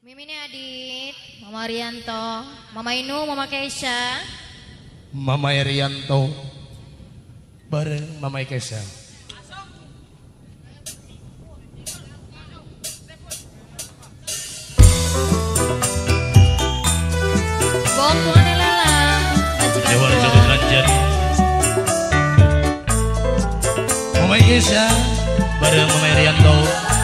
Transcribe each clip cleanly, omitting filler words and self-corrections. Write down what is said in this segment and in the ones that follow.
Mimine Adit, Mama Rianto, Mama Inu, Mama Keisha, Mama Rianto bareng Mama Keisha. Bom Tuane Lalang, Jawa Jawa Ranjan. Mama Keisha bareng Mama Rianto.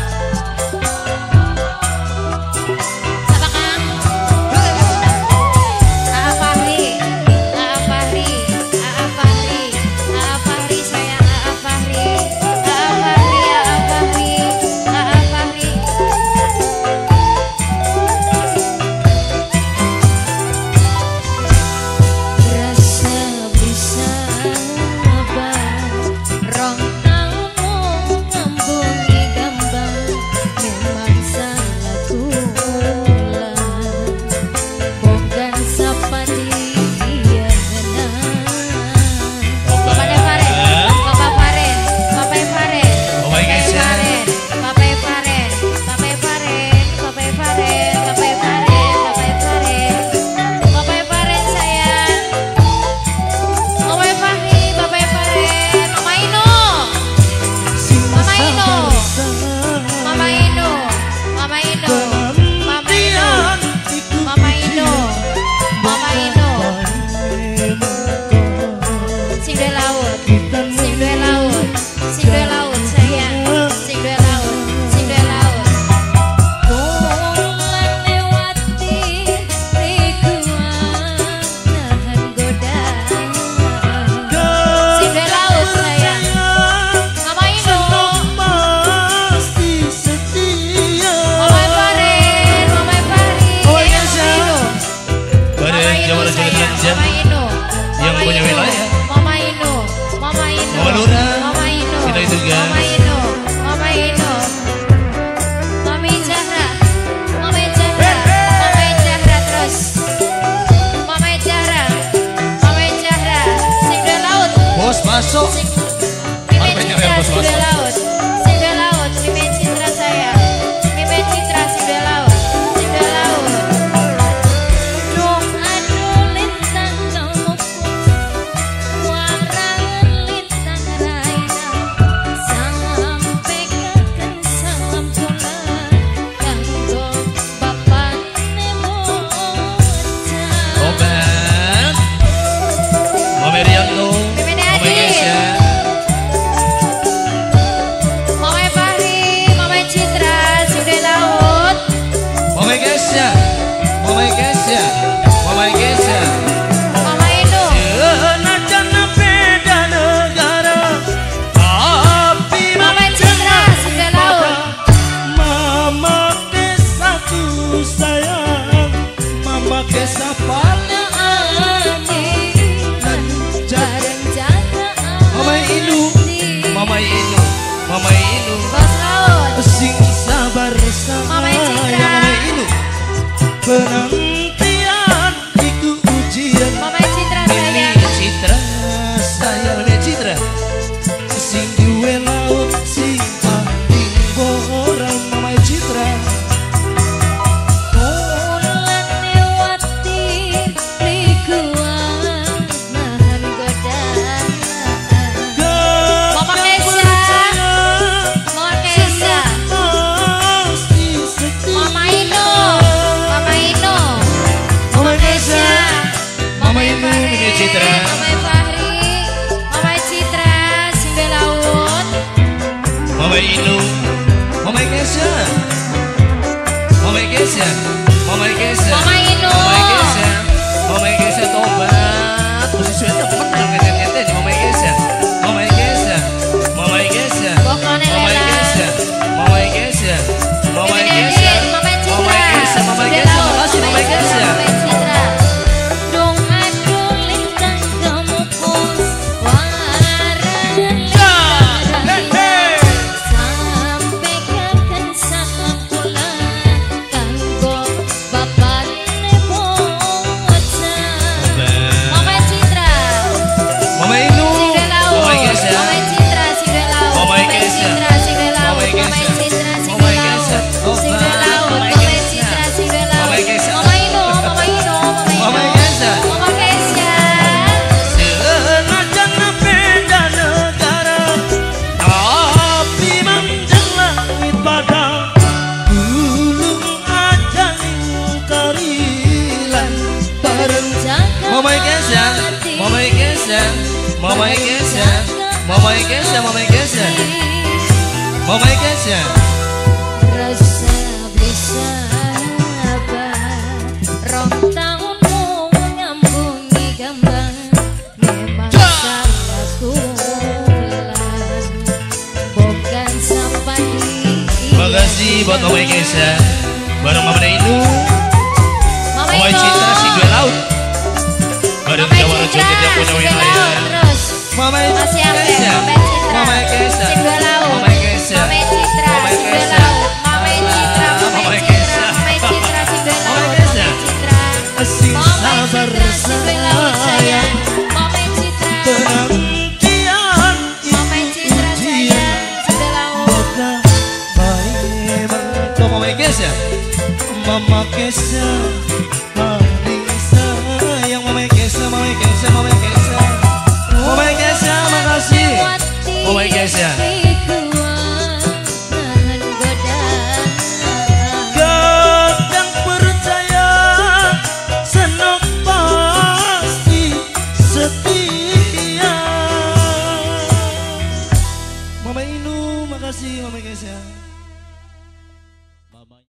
Yang punya wilayah Mama Inu, Mama Inu, Mama Lura, Mama Inu, kita itu guys. Mama Inu, Mama Inu, Mami Zahra, Mama Zahra, Mama Zahra terus, Mama Zahra, Mama Zahra, sing dua laut, bos masuk. Mimin Citra sing dua laut, sing dua laut, Mimin Citra saya, Mimin Citra sing dua laut, sing dua laut. Mama Inu, Bos Laut, sing sabar sama Mama Citra, Mama Inu, penantian itu ujian. Mama Citra sayang, Mama Citra sayang, Mama Citra sing duwe laut sing paling borang. Mama Citra bulan lewati likuan nahan godaan. Mama Keisha, Mama Keisha, Mama Inu, Mama Inu, Mama Keisha, Mama Inu, Mama Citra, Mama Fahri, Mama Citra, sing dua laut. Mama Inu, Mama Keisha, Mama Keisha, Mama Keisha, Mama Inu, Mama Keisha, Mama Keisha tobat. Posisi itu menang ngeten-ngeten di Mama Keisha, Mama Keisha, Mama Keisha, Bokone Mama Lela, Keisha, Mama Keisha, Mama Mimin Keisha, Adit, Mama Citra, Mama Keisha, Mama sing dua Keisha, laut. makasih Mama Keisha. Mama Citra. Dong aduh lintang kemukus warna sampai kakan saat pulang kanggo bapak Mama Kesha, Mama Kesha, Mama Kesha, Mama Kesha. Rasa bisa sahabat, rong tahunmu menyambungi gambang. Memang salahku ulang, bukan sampai di. Makasih buat Mama Kesha, bareng Mama Inu, Mama Mama Inu. Citra si dua laut, bareng Mama Jawa Rejo Citra, tidak punya si yang dua lain. laut terus. Mama Masih apa? Kesha, Mama Citra, Mama Kesha, si dua laut. Mama Kesha, Mama Citra, Mama si dua Kesha. laut. Mama Citra, Mama Mama Citra, Kesha. Mama Citra, si dua Mama laut. Kesha. Mama Citra, Kasih Mama sabar Citra, si dua laut sayang. sayang. Mama Citra, Penantian Mama Citra sayang, si dua laut. Maka baik Mama Kesha, Mama Kesha.